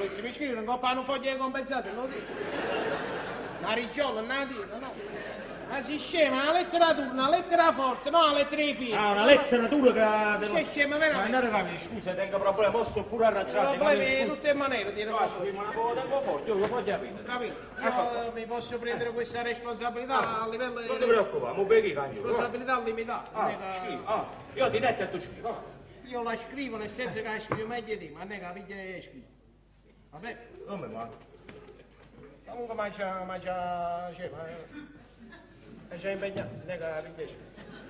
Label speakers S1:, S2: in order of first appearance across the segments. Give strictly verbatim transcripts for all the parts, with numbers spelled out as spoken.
S1: volessi mi scrivere un coppa non foglie compensate, lo dico. Una ricciola, una tira, no. Ma si scema, una letteratura, una lettera forte, no una lettera di fine.
S2: Ah, una letteratura che...
S1: Si scema veramente.
S2: Ma non capisci, scusa, tengo problemi, posso pure arrangiare.
S1: Problemi in tutte le maniere, dire
S2: faccio prima una cosa, tengo forte, io lo voglio capire.
S1: Capito? Io mi posso prendere questa responsabilità a livello di...
S2: Non ti preoccupare, mo beghi cagno.
S1: Responsabilità limitata.
S2: Ah, scrivi, ah, io ti detto e tu scrivi, va.
S1: Io la scrivo nel senso che la scrivo meglio di, ma non è che la piglia e scrivo. Vabbè?
S2: Come va?
S1: Comunque mangia, mangia, cioè, ma... E c'è impegnato, non è che la piglia e scrivo.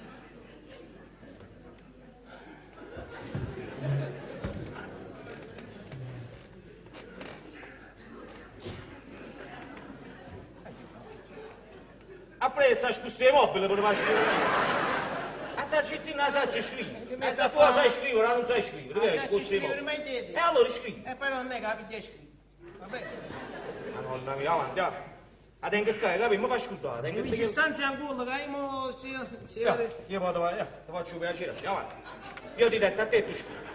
S2: Ha preso la spusta mobile per la scrivere. A te cittadina sa scrivere. E se tu sai scrivere, non sai scrivere. Che è spusta mobile? E allora scrivi.
S1: E poi non è che la piglia e scrivo. Vabbè?
S2: Madonna mia, avanti, ah. A te che cai, capì? Mi fa ascoltare.
S1: Mi dice stanza ancora, che io si... si...
S2: Io vado, ti faccio piacere, avanti. Io ti detto a te tu scrivi.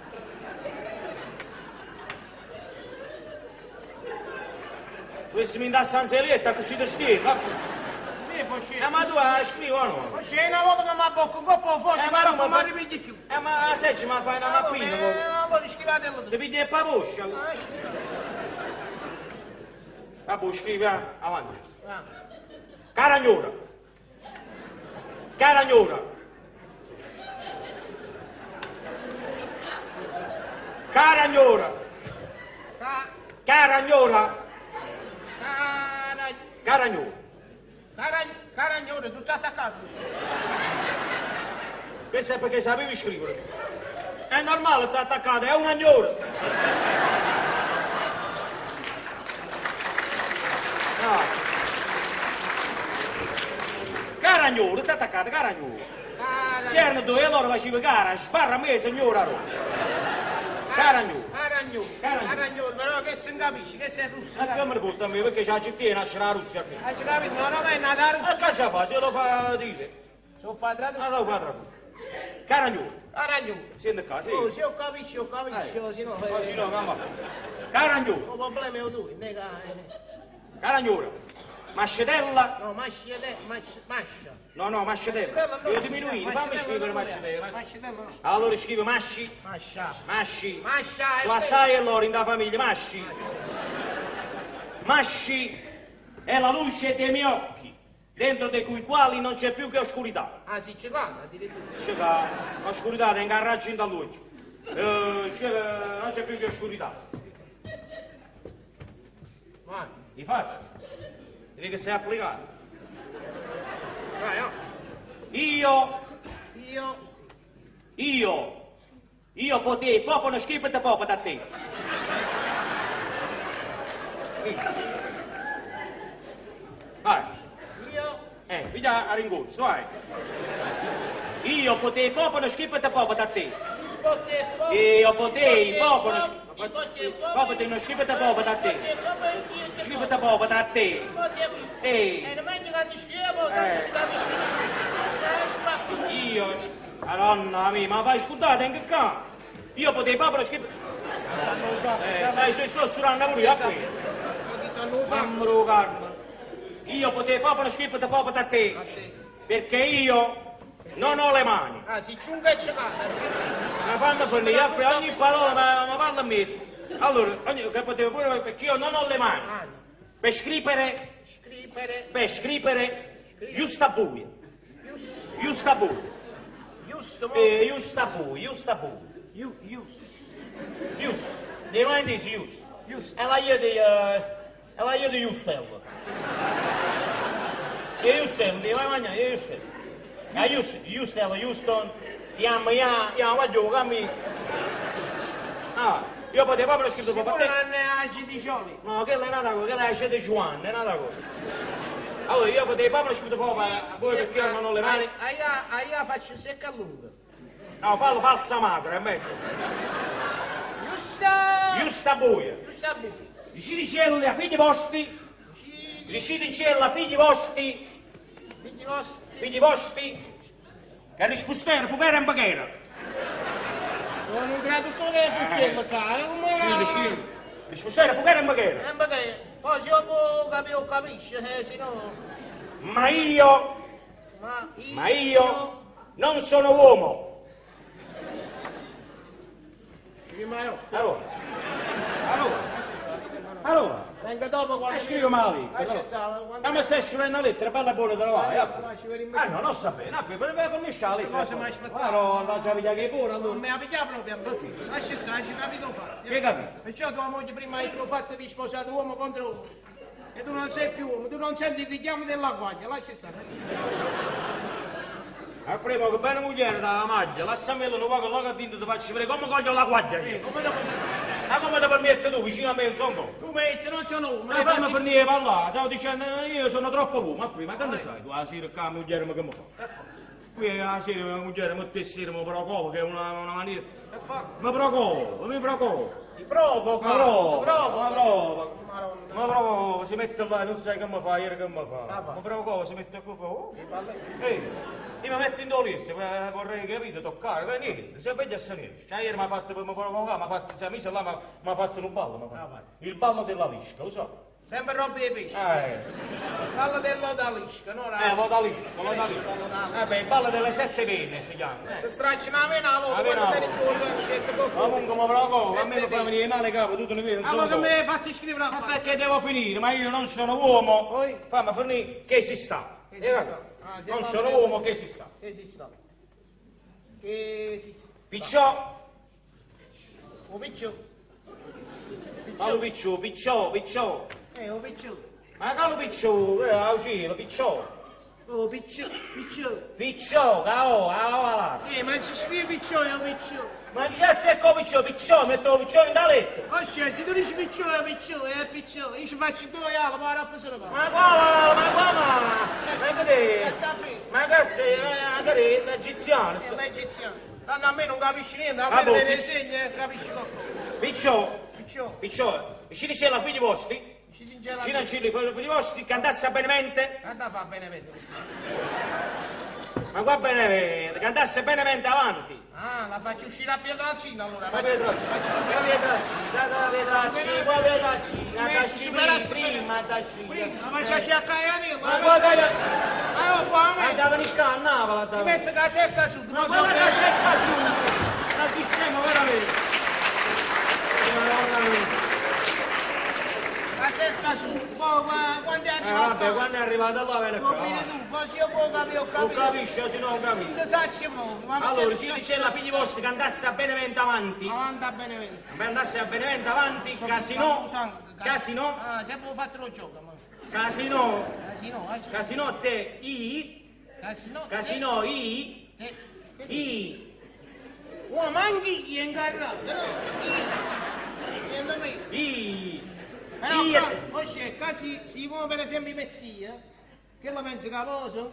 S2: Questo mi dà stanza lì e ti così ti stieni. Eh, ma tu la scrivi o no?
S1: Ma c'è una volta che mi abbocco un po' fuori,
S2: eh,
S1: ma non mi
S2: fa...
S1: arrivi più.
S2: Eh, ma la seccia mi fai una mappina.
S1: Eh, allora scrivete là.
S2: Ti pigli il paposcia.
S1: Ah, ci sta.
S2: Vabbè, scrivi, avanti.
S1: Ah.
S2: Caragnora. Caragnora. Caragnora.
S1: Ca...
S2: Caragnora.
S1: Cara...
S2: Caragnora.
S1: Caragn... Caragnone, tutto attaccato.
S2: Questo è perché sapevi scrivere. È normale, ti attaccato, è un agnore. No. Caragnore, ti attaccato, caragnore. C'erano due e allora facevo cara, sbarra a me, signora. Caragnone.
S1: Caragnone. Caragnone, però che se non capisci, che sei russo.
S2: Ma come mi porta a me? Perché c'è la cittadina nasce la Russia qui.
S1: Hai capito? Ma non è nata russa.
S2: Ma che fa? Se lo fa dire.
S1: Se lo fa tradurre?
S2: Ma lo fa tradurre. Caragnone.
S1: Caragnone.
S2: Senti qua, sì.
S1: Oh, se io capisci, io capisci,
S2: eh.
S1: se no...
S2: Oh, sì, no, mamma. Caragnone.
S1: Il problema è tu, non è che...
S2: Caragnone. Mascetella.
S1: No, mascetella, mascia.
S2: No, no, mascetella. Devo diminuire, fammi scrivere mascetella.
S1: Mascetella no.
S2: Allora scrive masci.
S1: Mascia.
S2: Masci.
S1: Mascia.
S2: Su assai allora in da famiglia, masci. Masci è la luce dei miei occhi, dentro dei cui quali non c'è più che oscurità.
S1: Ah, sì, c'è guarda, addirittura.
S2: C'è che oscurità, tengo raggi in da luce. Eh, non c'è più che oscurità.
S1: Vai.
S2: Infatti, devi che sei applicato.
S1: Vai, oh.
S2: Io,
S1: Io,
S2: io, io potevo, proprio non schifo te proprio da te. Vai.
S1: io,
S2: Eh, via a ringorso, vai. Io potevo, proprio non schifo te proprio da te.
S1: potevo,
S2: Io potevo, proprio non schifo.
S1: potevo,
S2: Proprio non schifo te proprio da te. Schifo te proprio da te. Ehi.
S1: E non meglio che ti scrivo,
S2: Eh.
S1: che
S2: Io, madonna mia, ma vai scusate, in che ca? Io potevo proprio schifo. Eh, sai, se sto surando pure a qui. Mamma carne. Io potevo proprio schifo te proprio da te. Perché io non ho le mani.
S1: Ah, si ciunga e c'è
S2: Ma quando sono gli altri, ogni parola ma, ma parla a me. Allora, ogni, che potevo pure perché io non ho le mani. Per scrivere,
S1: Scrivere,
S2: per scrivere, giusta buia. Giusta buia.
S1: giusto,
S2: Eh, giusta buia, giusta buia.
S1: Giu- giusto.
S2: Giusto. Devo dire giusto.
S1: Giusto.
S2: È la io di, eh, è la io di Giustello. E Giustello, devo mangiare, e Giustello. E Giustello, Giuston, Yam, Yam, Yam, voglio cammi. Ah, io potevo proprio scrivere
S1: Sicuro
S2: proprio.
S1: non ne ha Cidicioli.
S2: No, quella è un'altra cosa, quella è la Juan, è un'altra cosa. Allora, io potevo proprio scrivere proprio a voi perché io non ho le mani.
S1: Ah, io, ah, io faccio secca a lunga.
S2: No, fallo falsa magra, è meglio.
S1: Giusto.
S2: Giusta buia.
S1: Giusto a buio.
S2: Vicini in cielo, a figli vostri. Vicini in cielo, a figli vostri.
S1: Figli vostri.
S2: Figli vostri. Che rispostero, fuggare in baghiera.
S1: Sono un traduttore di fuccello, cara.
S2: Scrivi, scrivi. Scusate, fugare e maghere.
S1: E perché? Poi se io può capire o capisce, eh, se no...
S2: Ma io,
S1: Ma io...
S2: ma io non sono uomo.
S1: Sì, ma io...
S2: Allora, allora, allora,
S1: Venga dopo quando...
S2: eh, scrivo male.
S1: Lascia stare, quando...
S2: Ma mi stai scrivendo una lettera, bella buona te la vai.
S1: Eh, lasci per
S2: Ah no, non sta bene, ah, per come sta la lettera.
S1: Cosa mi aspettavo?
S2: Ma no, non c'è via che buona
S1: Non
S2: allora.
S1: mi ha pigliato proprio a me. Lascia stare, ci capito fatto.
S2: Che capito?
S1: Perciò tua moglie prima hai fatto di sposato uomo contro uomo. E tu non sei più uomo, tu non senti il richiamo della guaglia, lascia stare.
S2: A prima che bene moglie dalla maglia, lasciamelo un po' che lo che tinto ti faccio vedere come coglio la guaglia
S1: Eh,
S2: io.
S1: come da...
S2: Ma come ti permetti tu vicino a me un sonno?
S1: Tu metti, non sono uomo.
S2: Ma fammi venire a parlare, stavo dicendo io sono troppo uomo, ma prima che ne sai? Tu la sera che la moglie che mi fa? Qui la sera la moglie mettessero mi preoccupo che è una, una maniera.
S1: Che fa?
S2: Mi preoccupo, mi preoccupo.
S1: Ti provoca,
S2: Ma provo,
S1: ti provoca.
S2: ma provo,
S1: Madonna.
S2: ma provo, si mette là, non sai che mi fa, ieri che mi
S1: Ah,
S2: fa.
S1: va.
S2: Ma provo, si mette qua, fa, oh.
S1: Che palle.
S2: Ehi, io mi metto in dolente, vorrei capire, toccare, ma niente, se vedi a salire. Cioè ieri mi ha fatto per mi provocare, mi ha fatto, si è messo là, mi ha- mi ha fatto un ballo, mi ha fatto.
S1: Ah, vai.
S2: Il ballo della lisca, lo so.
S1: Sempre roba di pesce.
S2: Eh,
S1: Parla dell'odalisca, no?
S2: eh, lo da lisca, lo da lisca. Eh beh, il ballo delle sette vene si chiama.
S1: Se stracci una vena a volta,
S2: La vena
S1: quando
S2: a
S1: te
S2: volta.
S1: riposa, sento
S2: Ma
S1: poco.
S2: comunque mi provoco, a me mi fa venire male capo, tu te ne vedi, non
S1: Ah,
S2: sono
S1: ma che mi
S2: dopo.
S1: hai fatto scrivere a
S2: Ma
S1: faccia?
S2: perché devo finire? Ma io non sono uomo.
S1: Poi?
S2: Fammi finire che si sta.
S1: Che si
S2: Eh,
S1: sta? Ah, siamo
S2: non
S1: a
S2: sono
S1: vedere.
S2: uomo, che si sta.
S1: Che si sta? Che si sta?
S2: Picciò,
S1: O picciò?
S2: fallo picciò, picciò, picciò.
S1: Eh, o picciò.
S2: Ma callo picciò, eh, al cielo, picciò.
S1: O picciò, picciò.
S2: Picciò, cao, cao, là.
S1: Eh, ma si scrive picciò e o picciò.
S2: Ma già se ecco picciò, picciò, metto picciò in da lettera.
S1: Ossia, se tu dici picciò e picciò, è picciò. Io ci faccio due alle, ma ora se lo fa.
S2: Ma qua, ma qua, ma... Ma che te? Ma cazzo, ma che è l'egiziano?
S1: È l'egiziano. Tanto a me non capisci niente,
S2: Ah,
S1: almeno
S2: boh,
S1: me ne
S2: picciò.
S1: insegni e capisci qualcosa.
S2: Picciò,
S1: Picciò,
S2: picciò, ci dice la figli vostri?
S1: ci dice la
S2: Ci non ci li figli vostri, cantasse a benemente?
S1: Andà fa bene vedere.
S2: Ma qua benemente, cantasse benemente avanti.
S1: Ah, la faccio uscire a Pietracina allora.
S2: Ma
S1: faccio-
S2: Pietracci, ma Pietracci, da Pietracci, qua Pietracci, andaci prima, andaci
S1: Prima, ma c'è c'è a Caianello.
S2: Ma qua dai,
S1: Ma io qua a me.
S2: andava in qua, andava
S1: Mi
S2: là.
S1: metto casetta su.
S2: Ma guarda che c'è qua su, la sistema veramente. Madonna mia.
S1: Casetta su. Poi qua- quando è
S2: Eh
S1: arrivato
S2: vabbè, quando è arrivato là viene
S1: Come
S2: qua.
S1: tu, poi se io può capire, ho
S2: Non
S1: capito.
S2: capisci, se non capisci.
S1: Non sacci mo. ma
S2: Allora,
S1: perché
S2: ci
S1: non
S2: dice la figli vostri che andasse a Benevento avanti.
S1: Avanti a Benevento.
S2: Ma andasse a Benevento avanti,
S1: Sono
S2: casino,
S1: usando-
S2: casino,
S1: Ah, se può fare lo gioco, ma.
S2: casino,
S1: Casino, eh.
S2: casino te, i,
S1: Casino.
S2: casino i,
S1: Te- te-
S2: i,
S1: Oh, ma anche chi è incarnato, no? Niente meno.
S2: i,
S1: Però,
S2: i,
S1: però, ossia, casi, si può per esempio mettere, che la pensi che la cosa?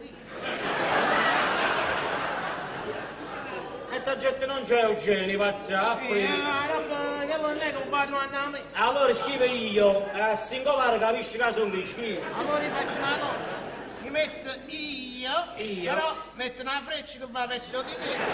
S2: e ta gente non c'è Eugenio, pazza,
S1: Eh, la roba, che non è che un padrone a me.
S2: allora scrive io, a singolare capisci che sono lì, scrivi.
S1: Allora io faccio una cosa, mi metto io,
S2: Io?
S1: però metto una freccia che va verso di te.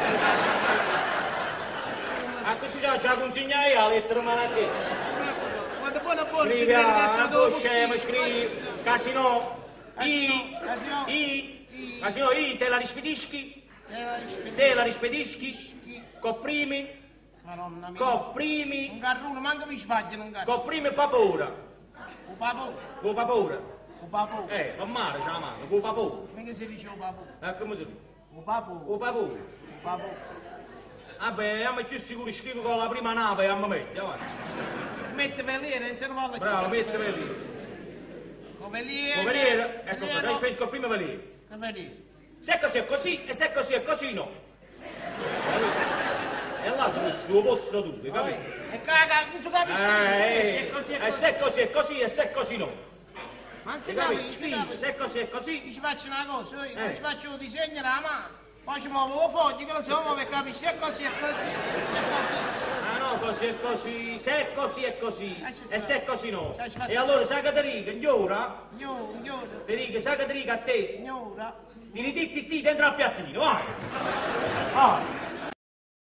S2: A questo già c'è la consegna io la lettera ma non è.
S1: Quando poi non può si
S2: Scrivi
S1: prende
S2: a
S1: testa dopo.
S2: scema, scrivi, casino, i,
S1: Casino.
S2: i, casino i, te la rispedisci,
S1: Eh, la rispetto.
S2: te la rispedisci, coprimi,
S1: Madonna mia.
S2: coprimi,
S1: Un carruno, manco mi sbaglio, non carruno.
S2: coprimi paura,
S1: Un papo,
S2: con paura.
S1: un papo.
S2: Eh, non male c'è la mano, con paura.
S1: Come si dice un papo?
S2: Eh, come si dice?
S1: Un papo,
S2: Con paura.
S1: un papo.
S2: Vabbè, a me più sicuro scrivo con la prima nave e a me metti, avanti.
S1: Mette veliere, non se ne vuole più.
S2: Bravo, mettimi lì.
S1: Con veliere.
S2: Con veliere, ecco qua,
S1: veliere,
S2: dai spesco il primo veliere.
S1: Con veliere.
S2: Se è così è così, e se è così è così no. E là sono il tuo pozzo tu, hai capito?
S1: E caga, non si capisce.
S2: Eh,
S1: Se è così,
S2: eh,
S1: è
S2: e
S1: così.
S2: se è così è così, e se è così no.
S1: Ma non si
S2: Hai
S1: capisce,
S2: capito?
S1: non si
S2: Sì,
S1: capisce.
S2: se è così è così.
S1: Io ci faccio una cosa, io
S2: Eh.
S1: ci faccio un disegno nella mano, poi ci muovo le foglie, che lo so, muove e capisci, se è così, è così, se è così.
S2: Ah no, così è così, se è così è così,
S1: Eh, ci
S2: e
S1: sta.
S2: se è così no.
S1: Eh, ci fa-
S2: E allora sai che ti dico, ignora,
S1: Ignora, ignora,
S2: ti dico, sai che ti dico a te,
S1: ignora.
S2: ti riditti ti dentro al piattino, vai. Vai.